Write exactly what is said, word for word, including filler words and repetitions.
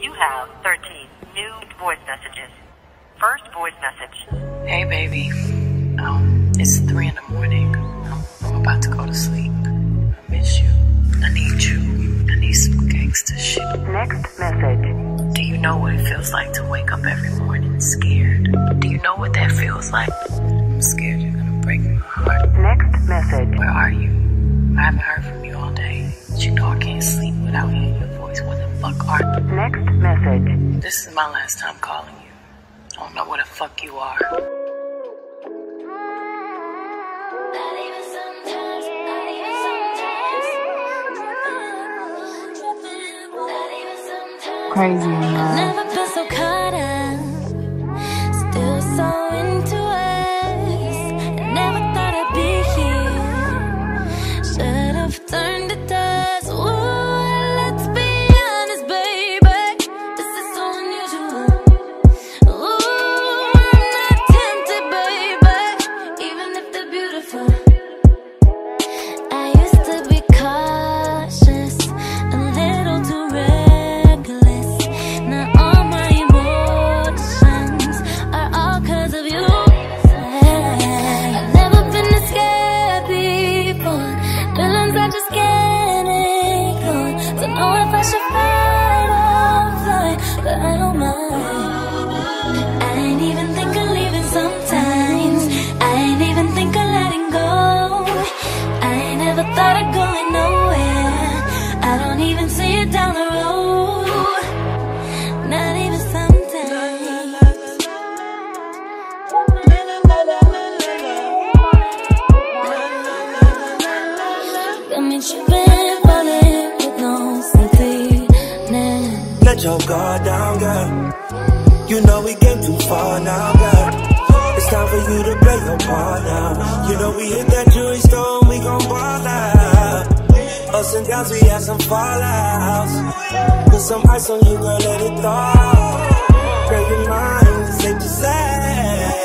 You have thirteen new voice messages. First voice message. Hey, baby. Um, it's three in the morning. I'm, I'm about to go to sleep. I miss you. I need you. I need some gangster shit. Next message. Do you know what it feels like to wake up every morning scared? Do you know what that feels like? I'm scared you're gonna break my heart. Next message. Where are you? I haven't heard from you all day. But you know I can't sleep without hearing your voice. What the fuck are you? Next message. This is my last time calling you. I don't know where the fuck you are. Crazy in love. Never been so caught up, still so into us. I never thought I'd be here. Should have turned to dust. Ooh, let's be honest, baby. This is so unusual. Ooh, I'm not tempted, baby, even if they're beautiful. I used to be cautious, a little too red. Let your guard down, girl. You know we came too far now, girl. It's time for you to play your part now. You know we hit that jewelry store and we gon' ball out. Ups and downs, we had some fallouts. Put some ice on you, girl, let it thaw. Break your mind, it's safe to say